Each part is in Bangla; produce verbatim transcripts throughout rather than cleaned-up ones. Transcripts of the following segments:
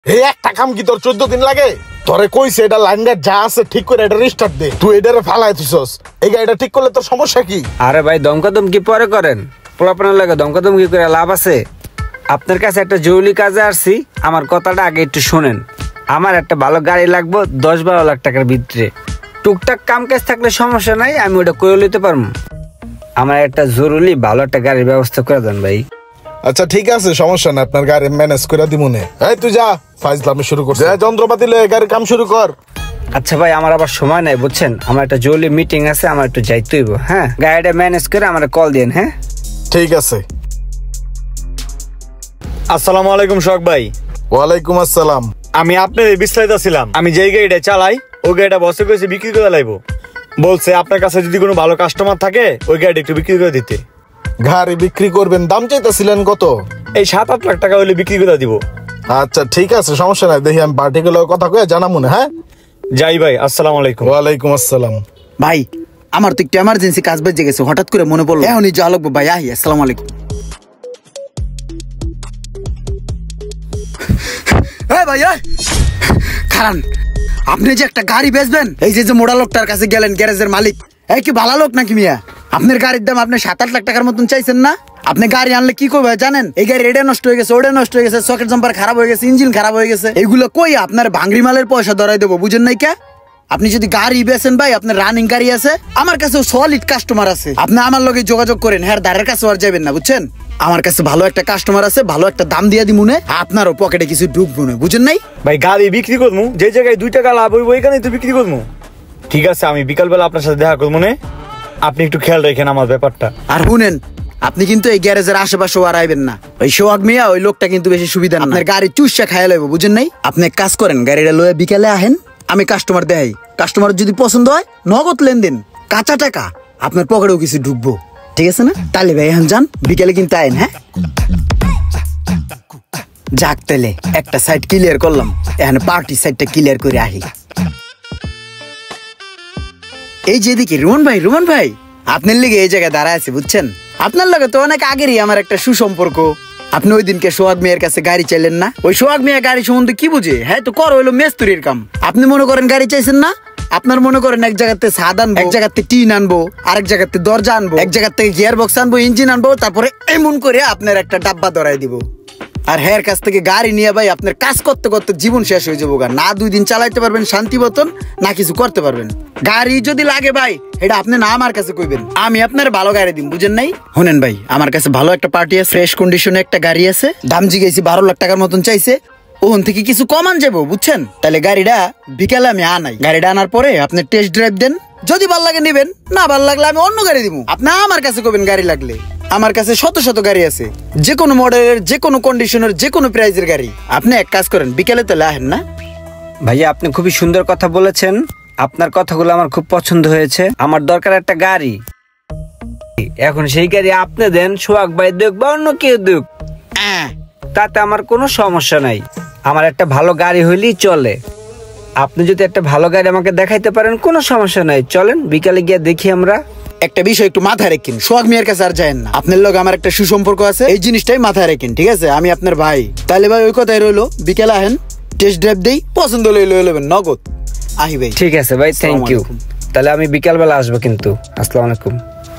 এই একটা কাম কি তোর চোদ্দ দিন লাগে? তোরে কইছে এটা লাইনটা যা আছে ঠিক করে এটা রিস্টার্ট দে, তুই এটারে ফালাই দিছস। এই গাড়িটা ঠিক করলে তোর সমস্যা কি? আরে ভাই দমকা দমকি পরে করেন, পোলাপানের লাগে দমকা দমকি করে লাভ আছে? আপনার কাছে একটা জরুরি কাজে আসছি, আমার কথাটা আগে একটু শোনেন। আমার একটা ভালো গাড়ি লাগবে দশ বারো লাখ টাকার ভিতরে। টুকটাক কাম কাজ থাকলে সমস্যা নাই, আমি ওটা করে নিতে পারবো। আমার একটা জরুরি ভালো একটা গাড়ির ব্যবস্থা করে দেন ভাই। আচ্ছা ঠিক আছে, সমস্যা না, আপনার গাড়ি ম্যানেজ করে দিমুনে। এই তুই যা, ফাইজলামি শুরু করছিস, যন্ত্রপাতি লয়ে গাড়ির কাম শুরু কর। আচ্ছা ভাই, আমার আবার সময় নাই বুঝছেন, আমার একটা জরুরি মিটিং আছে, আমার একটু যাইতে হইব। হ্যাঁ, গাড়িটা ম্যানেজ করে আমার কল দিন। হ্যাঁ ঠিক আছে। আসসালামু আলাইকুম শখ ভাই। ওয়ালাইকুম আসসালাম। আমি আপনার বিস্তারিত ছিলাম, আমি যেই গাড়িটা চালাই ওই গাড়িটা বসে করেছে বিক্রি করে লাইবো। বলছে আপনার কাছে যদি কোনো ভালো কাস্টমার থাকে ওই গাড়িটা একটু বিক্রি করে দিতে। গাড়ি বিক্রি করবেন, দাম চাইতেছিলেন কত? এই সাত আট লাখ টাকা হলে বিক্রি করে দিব। আচ্ছা ঠিক আছে, সমস্যা নাই, দেখি আমি পার্টিকুলার কথা কয়ে জানাবো না। হ্যাঁ যাই ভাই, আসসালামু আলাইকুম। ওয়ালাইকুম আসসালাম। ভাই আমার তো একটু এমার্জেন্সি কাজ বেজে গেছে, হঠাৎ করে মনে পড়লো এখনই যাওয়া লাগবে ভাই। আহি, আসসালামু আলাইকুম। ভাই খারান, আপনি যে একটা গাড়ি বেচবেন, এই যে যে মোড়া লোকটার কাছে গেলেন, গ্যারেজের মালিক, এই কি ভালো লোক নাকি মিয়া? আপনার গাড়ির দাম আপনি সাত আট লাখ টাকার মতন চাইছেন না? আপনি গাড়ি আনলে কি করবে জানেন? এই গাড়ি এটা নষ্ট হয়ে গেছে, ওটা নষ্ট হয়ে গেছে, সকেট জাম্পার খারাপ হয়ে গেছে, ইঞ্জিন খারাপ হয়ে গেছে, এগুলো কই আপনার ভাঙড়ি মালের পয়সা ধরাই দেবো, বুঝেন নাই কে? আপনি যদি গাড়ি বেচেন ভাই, আপনার রানিং গাড়ি আছে, আমার কাছে সলিড কাস্টমার আছে, আপনি আমার লগে যোগাযোগ করেন, হ্যাঁ দাঁড়ের কাছে আর যাবেন না, বুঝছেন? আমার কাছে ভালো একটা কাস্টমার আছে, ভালো একটা দাম দিয়ে দি মনে, আপনারও পকেটে কিছু ঢুকবো না, বুঝেন নাই? ভাই গাড়ি বিক্রি করবো, যে জায়গায় দুই টাকা লাভ হইব ওইখানেই তো বিক্রি করবো। ঠিক আছে, আমি বিকালবেলা আপনার সাথে দেখা করবো, মনে আপনি একটু খেয়াল রাখেন আমার ব্যাপারটা। আর শুনেন, আপনি কিন্তু এই গ্যারেজের আশেপাশে আর আইবেন না, ওই সোহাগ মিয়া ওই লোকটা কিন্তু বেশি সুবিধা না, আপনার গাড়ি চুষা খাইয়া লইব, বুঝেন নাই? আপনি এক কাজ করেন, গাড়িটা লয়ে বিকালে আহেন, আমি কাস্টমার দেখাই, কাস্টমার যদি পছন্দ হয় নগদ লেনদেন, কাঁচা টাকা, আপনার পকেটেও কিছু ঢুকবো, ঠিক আছে না? তাহলে ভাই এখন যান, বিকালে কিন্তু আইন। হ্যাঁ যাক, তাহলে একটা সাইড ক্লিয়ার করলাম, এখন পার্টি সাইডটা ক্লিয়ার করে আহি। এই যেদিকে রুমন ভাই, রুমন ভাই আপনার লিগে এই জায়গায় দাঁড়ায় আছে, বুঝছেন? আপনার লগে তো অনেক আগেরই আমার একটা সুসম্পর্ক। আপনি ওই দিনকে সোহাগ মিয়ার কাছে গাড়ি চাইলেন না? ওই সোহাগ মিয়া গাড়ি সম্বন্ধে কি বুঝে? হ্যাঁ তো কর হইলো মেস্তুরির কাম। আপনি মনে করেন গাড়ি চাইছেন না, আপনার মনে করেন এক জায়গাতে ছাদ আনবো, এক জায়গাতে টিন আনবো, আরেক জায়গাতে দরজা আনবো, এক জায়গা থেকে গিয়ার বক্স আনবো, ইঞ্জিন আনবো, তারপরে এমন করে আপনার একটা ডাব্বা ধরাই দিব। আর হের কাছ থেকে গাড়ি নিয়ে ভাই আপনার কাজ করতে করতে জীবন শেষ হয়ে যাবো, না দুই দিন চালাইতে পারবেন শান্তি মতন, না কিছু করতে পারবেন। গাড়ি যদি লাগে ভাই, এটা আপনি না আমার কাছে কইবেন, আমি আপনার ভালো গাড়ি দিন, বুঝেন নাই? শুনেন ভাই, আমার কাছে ভালো একটা পার্টি আছে, ফ্রেশ কন্ডিশনে একটা গাড়ি আছে, দাম জিগাইছি বারো লাখ টাকার মতন চাইছে, ওখান থেকে কিছু কমান যাবো, বুঝছেন? তাহলে গাড়িটা বিকালে আমি আনাই, গাড়িটা আনার পরে আপনি টেস্ট ড্রাইভ দেন, যদি ভালো লাগে নিবেন, না ভালো লাগলে আমি অন্য গাড়ি দিব, আপনি আমার কাছে কইবেন গাড়ি লাগলে। আমার কাছে শত শত গাড়ি আছে, যে কোনো মডেলের, যে কোনো কন্ডিশনের, যে কোনো প্রাইজের গাড়ি। আপনি এক কাজ করেন, বিকেলে তাহলে আহেন না? ভাইয়া আপনি খুবই সুন্দর কথা বলেছেন, আপনার কথাগুলো আমার খুব পছন্দ হয়েছে। আমার দরকার একটা গাড়ি, এখন সেই গাড়ি আপনি দেন, সোহাগ ভাই দেখ বা অন্য কেউ দেখ, তাতে আমার কোনো সমস্যা নাই। আমার একটা ভালো গাড়ি হইলেই চলে। আপনি যদি একটা ভালো গাড়ি আমাকে দেখাইতে পারেন, কোনো সমস্যা নাই, চলেন বিকালে গিয়ে দেখি আমরা। একটা বিষয় একটু মাথায় রাখেন, সোহাগ মিয়ার কাছে আর যায়েন না, আপনার লোক আমার একটা সুসম্পর্ক আছে, এই জিনিসটাই মাথায় রাখেন, ঠিক আছে? আমি আপনার ভাই। তাহলে ভাই ওই কথাই রইলো, বিকেলে আহেন, টেস্ট ড্রাইভ দেই, পছন্দ হলে লয়ে নেবেন নগদ। আহি ভাই। ঠিক আছে ভাই, থ্যাংক ইউ। তাহলে আমি বিকাল বেলা আসবো কিন্তু। আসসালামু আলাইকুম।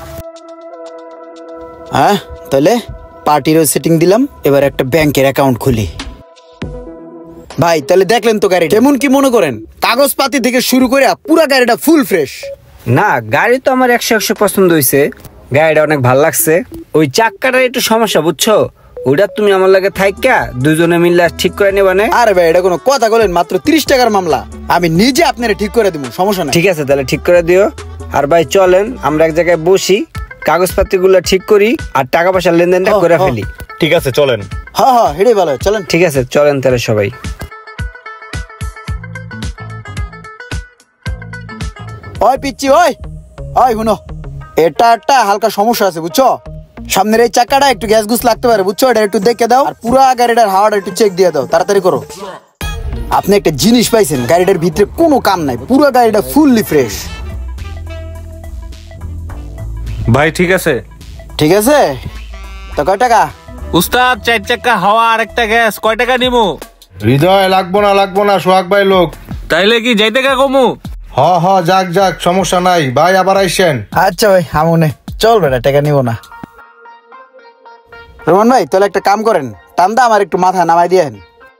হ্যাঁ তাহলে পার্টির সেটিং দিলাম, এবার একটা ব্যাংকের অ্যাকাউন্ট খুলি। ভাই তাহলে দেখলেন তো গাড়ি কেমন, কি মনে করেন? কাগজপাতি থেকে শুরু করে পুরা গাড়িটা ফুল ফ্রেশ। না গাড়ি তো আমার একশো একশো পছন্দ হয়েছে, গাড়িটা অনেক ভালো লাগছে। ওই চাক্কাটার একটু সমস্যা, বুঝছো? ওটা তুমি আমার লাগে থাইকা দুজনে মিলে ঠিক করে নেবা না? আরে ভাই এটা কোনো কথা বলেন, মাত্র তিরিশ টাকার মামলা, আমি নিজে আপনারা ঠিক করে দিব, সমস্যা নাই। ঠিক আছে তাহলে ঠিক করে দিও। আর ভাই চলেন আমরা এক জায়গায় বসি, কাগজপাতি গুলো ঠিক করি আর টাকা পয়সার লেনদেনটা করে ফেলি। ঠিক আছে চলেন। হ্যাঁ হ্যাঁ হেডে ভালো, চলেন। ঠিক আছে চলেন তাহলে সবাই। ওই পিচ্ছি, ওই ওই শুনো, এটা একটা হালকা সমস্যা আছে, বুঝছো? সামনের এই চাকাটা একটু গ্যাস গুস লাগতে পারে, বুঝছো? এটা একটু দেখে দাও, আর পুরা গাড়িটার হাওয়াটা একটু চেক দিয়ে দাও, তাড়াতাড়ি করো। আপনি একটা জিনিস পাইছেন, গাড়িটার ভিতরে কোনো কাম নাই, পুরো গাড়িটা ফুললি ফ্রেশ। ভাই ঠিক আছে। ঠিক আছে তো কয় টাকা? উস্তাদ চার চাকা হাওয়া আর একটা গ্যাস কয় টাকা নিমু? হৃদয় লাগবো না লাগবো না সোহাগ ভাই লোক। তাইলে কি যাইতে কা কমু? হ হ যাক যাক সমস্যা নাই ভাই আবার আইসেন। আচ্ছা ভাই আমনে চল বেটা টাকা নিব না। রোমান ভাই তাহলে একটা কাম করেন, টান্দা আমার একটু মাথা নামাই দিয়েন।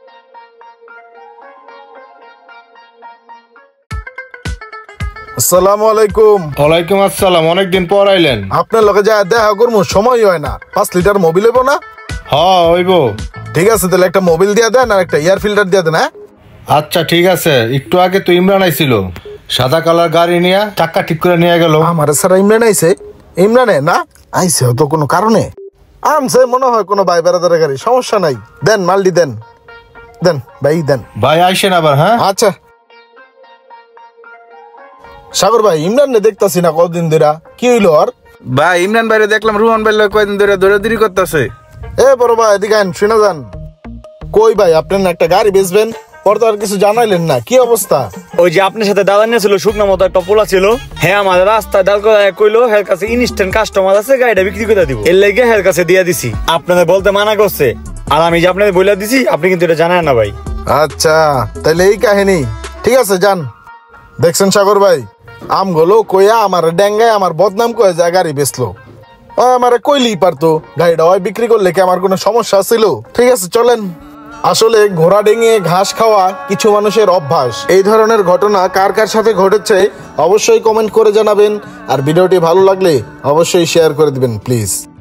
আসসালামু আলাইকুম। ওয়ালাইকুম আসসালাম, অনেকদিন পর আইলেন। আপনার লগে যা দেখা করবো সময় হয় না। পাঁচ লিটার মোবিল হইব না? হ হইব। ঠিক আছে তাহলে একটা মোবিল দিয়ে দেন আর একটা এয়ার ফিল্টার দিয়ে দেন। হ্যাঁ আচ্ছা ঠিক আছে। একটু আগে তো ইমরান আইছিল, সাদা কালার গাড়ি নিয়ে চাক্কা ঠিক করে নিয়ে গেল। আমার স্যার ইমরান আইছে? ইমরানে না আইছে হয়তো কোনো কারণে আমছে মনে হয় কোনো ভাই বেড়াদারের গাড়ি। সমস্যা নাই, দেন মালটি দেন দেন ভাই দেন। ভাই আইসেন আবার। হ্যাঁ আচ্ছা সাগর ভাই ইমরান নে দেখতাছি না কতদিন ধরে, কি হইলো? আর ভাই ইমরান ভাইরে দেখলাম রোহন ভাই লগে কয়দিন ধরে দৌড়াদৌড়ি করতেছে। এ বড় ভাই এদিকে আইন, শুনে যান। কই ভাই আপনি না একটা গাড়ি বেচবেন, পর তো আর কিছু জানাইলেন না, কি অবস্থা? ওই যে আপনার সাথে দাদা নিয়েছিল শুকনা মতো একটা পোলা ছিল, হ্যাঁ আমাদের রাস্তায় ডাল করে কইলো হের কাছে ইনস্ট্যান্ট কাস্টমার আছে গাড়িটা বিক্রি করে দিব, এর লেগে হের কাছে দিয়ে দিছি। আপনাদের বলতে মানা করছে, আর আমি যে আপনাদের বলে দিছি আপনি কিন্তু এটা জানেন না ভাই। আচ্ছা তাহলে এই কাহিনী, ঠিক আছে যান। দেখছেন সাগর ভাই, আমগুলো কইয়া আমার ডেঙ্গায় আমার বদনাম কয়ে যায় গাড়ি বেচলো। ওই আমারে কইলেই পারতো, গাড়িটা ওই বিক্রি করলে কি আমার কোনো সমস্যা ছিল? ঠিক আছে চলেন। আসলে ঘোড়া ডেঙিয়ে ঘাস খাওয়া কিছু মানুষের অভ্যাস। এই ধরনের ঘটনা কার কার সাথে ঘটেছে অবশ্যই কমেন্ট করে জানাবেন, আর ভিডিওটি ভালো লাগলে অবশ্যই শেয়ার করে দিবেন প্লিজ।